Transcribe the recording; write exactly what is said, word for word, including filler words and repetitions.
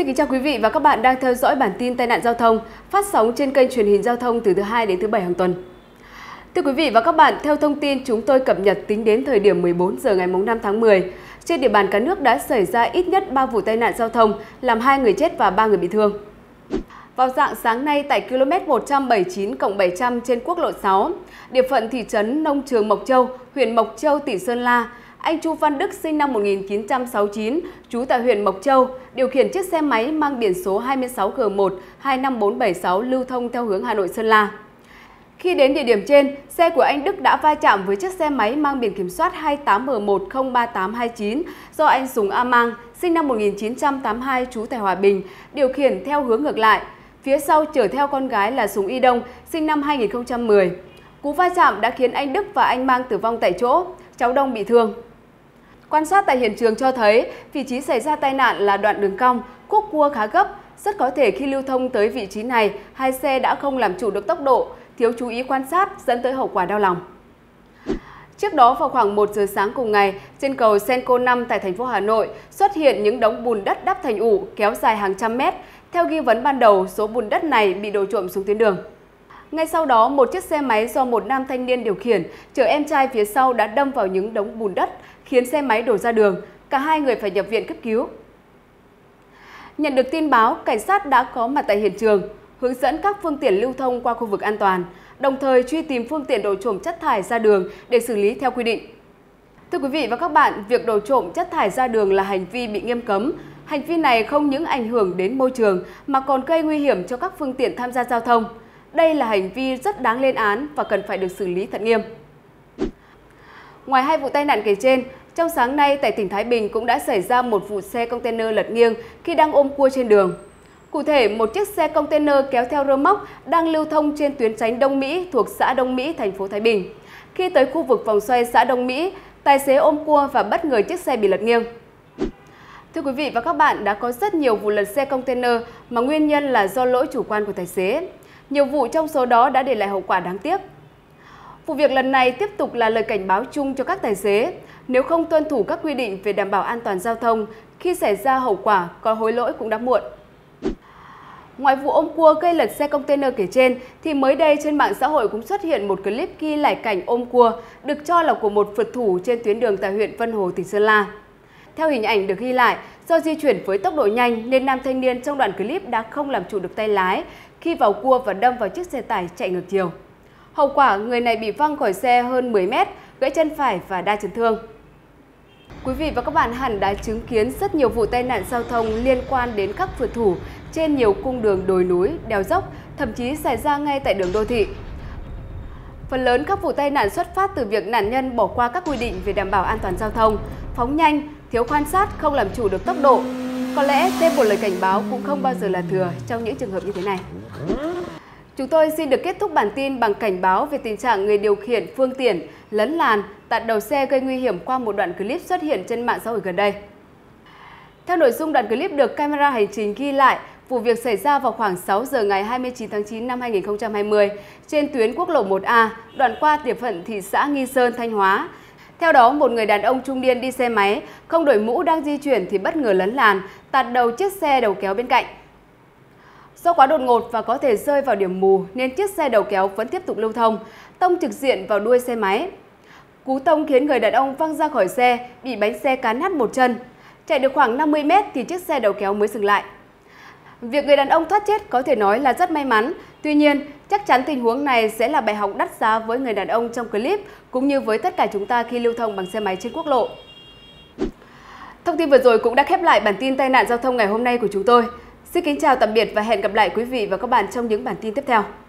Xin kính chào quý vị và các bạn đang theo dõi bản tin tai nạn giao thông phát sóng trên kênh truyền hình giao thông từ thứ hai đến thứ bảy hàng tuần. Thưa quý vị và các bạn, theo thông tin chúng tôi cập nhật tính đến thời điểm mười bốn giờ ngày năm tháng mười, trên địa bàn cả nước đã xảy ra ít nhất ba vụ tai nạn giao thông, làm hai người chết và ba người bị thương. Vào rạng sáng nay tại ki lô mét một trăm bảy mươi chín cộng bảy trăm trên quốc lộ sáu, địa phận thị trấn Nông Trường Mộc Châu, huyện Mộc Châu, tỉnh Sơn La, anh Chu Văn Đức sinh năm một nghìn chín trăm sáu mươi chín, trú tại huyện Mộc Châu, điều khiển chiếc xe máy mang biển số hai mươi sáu G một hai năm bốn bảy sáu lưu thông theo hướng Hà Nội Sơn La. Khi đến địa điểm trên, xe của anh Đức đã va chạm với chiếc xe máy mang biển kiểm soát hai tám M một không ba tám hai chín do anh Sùng A Mang, sinh năm một nghìn chín trăm tám mươi hai, trú tại Hòa Bình, điều khiển theo hướng ngược lại. Phía sau chở theo con gái là Sùng Y Đông, sinh năm hai nghìn không trăm mười. Cú va chạm đã khiến anh Đức và anh Mang tử vong tại chỗ, cháu Đông bị thương. Quan sát tại hiện trường cho thấy, vị trí xảy ra tai nạn là đoạn đường cong, khúc cua khá gấp. Rất có thể khi lưu thông tới vị trí này, hai xe đã không làm chủ được tốc độ, thiếu chú ý quan sát dẫn tới hậu quả đau lòng. Trước đó vào khoảng một giờ sáng cùng ngày, trên cầu Senco năm tại thành phố Hà Nội xuất hiện những đống bùn đất đắp thành ụ kéo dài hàng trăm mét. Theo ghi vấn ban đầu, số bùn đất này bị đổ trộm xuống tuyến đường. Ngay sau đó, một chiếc xe máy do một nam thanh niên điều khiển chở em trai phía sau đã đâm vào những đống bùn đất, khiến xe máy đổ ra đường. Cả hai người phải nhập viện cấp cứu. Nhận được tin báo, cảnh sát đã có mặt tại hiện trường, hướng dẫn các phương tiện lưu thông qua khu vực an toàn, đồng thời truy tìm phương tiện đổ trộm chất thải ra đường để xử lý theo quy định. Thưa quý vị và các bạn, việc đổ trộm chất thải ra đường là hành vi bị nghiêm cấm. Hành vi này không những ảnh hưởng đến môi trường mà còn gây nguy hiểm cho các phương tiện tham gia giao thông. Đây là hành vi rất đáng lên án và cần phải được xử lý thật nghiêm. Ngoài hai vụ tai nạn kể trên, trong sáng nay tại tỉnh Thái Bình cũng đã xảy ra một vụ xe container lật nghiêng khi đang ôm cua trên đường. Cụ thể, một chiếc xe container kéo theo rơ móc đang lưu thông trên tuyến tránh Đông Mỹ thuộc xã Đông Mỹ, thành phố Thái Bình. Khi tới khu vực vòng xoay xã Đông Mỹ, tài xế ôm cua và bất ngờ chiếc xe bị lật nghiêng. Thưa quý vị và các bạn, đã có rất nhiều vụ lật xe container mà nguyên nhân là do lỗi chủ quan của tài xế. Nhiều vụ trong số đó đã để lại hậu quả đáng tiếc. Vụ việc lần này tiếp tục là lời cảnh báo chung cho các tài xế. Nếu không tuân thủ các quy định về đảm bảo an toàn giao thông, khi xảy ra hậu quả có hối lỗi cũng đã muộn. Ngoài vụ ôm cua gây lật xe container kể trên, thì mới đây trên mạng xã hội cũng xuất hiện một clip ghi lại cảnh ôm cua được cho là của một phượt thủ trên tuyến đường tại huyện Vân Hồ, tỉnh Sơn La. Theo hình ảnh được ghi lại, do di chuyển với tốc độ nhanh nên nam thanh niên trong đoạn clip đã không làm chủ được tay lái khi vào cua và đâm vào chiếc xe tải chạy ngược chiều. Hậu quả, người này bị văng khỏi xe hơn mười mét, gãy chân phải và đa chấn thương. Quý vị và các bạn hẳn đã chứng kiến rất nhiều vụ tai nạn giao thông liên quan đến các phượt thủ trên nhiều cung đường đồi núi, đèo dốc, thậm chí xảy ra ngay tại đường đô thị. Phần lớn các vụ tai nạn xuất phát từ việc nạn nhân bỏ qua các quy định về đảm bảo an toàn giao thông, phóng nhanh, thiếu quan sát, không làm chủ được tốc độ. Có lẽ thêm một lời cảnh báo cũng không bao giờ là thừa trong những trường hợp như thế này. Chúng tôi xin được kết thúc bản tin bằng cảnh báo về tình trạng người điều khiển phương tiện lấn làn, tạt đầu xe gây nguy hiểm qua một đoạn clip xuất hiện trên mạng xã hội gần đây. Theo nội dung đoạn clip được camera hành trình ghi lại, vụ việc xảy ra vào khoảng sáu giờ ngày hai mươi chín tháng chín năm hai nghìn không trăm hai mươi trên tuyến quốc lộ một A, đoạn qua địa phận thị xã Nghi Sơn, Thanh Hóa. Theo đó, một người đàn ông trung niên đi xe máy, không đội mũ đang di chuyển thì bất ngờ lấn làn, tạt đầu chiếc xe đầu kéo bên cạnh. Do quá đột ngột và có thể rơi vào điểm mù nên chiếc xe đầu kéo vẫn tiếp tục lưu thông, tông trực diện vào đuôi xe máy. Cú tông khiến người đàn ông văng ra khỏi xe, bị bánh xe cán nát một chân. Chạy được khoảng năm mươi mét thì chiếc xe đầu kéo mới dừng lại. Việc người đàn ông thoát chết có thể nói là rất may mắn. Tuy nhiên, chắc chắn tình huống này sẽ là bài học đắt giá với người đàn ông trong clip cũng như với tất cả chúng ta khi lưu thông bằng xe máy trên quốc lộ. Thông tin vừa rồi cũng đã khép lại bản tin tai nạn giao thông ngày hôm nay của chúng tôi. Xin kính chào tạm biệt và hẹn gặp lại quý vị và các bạn trong những bản tin tiếp theo.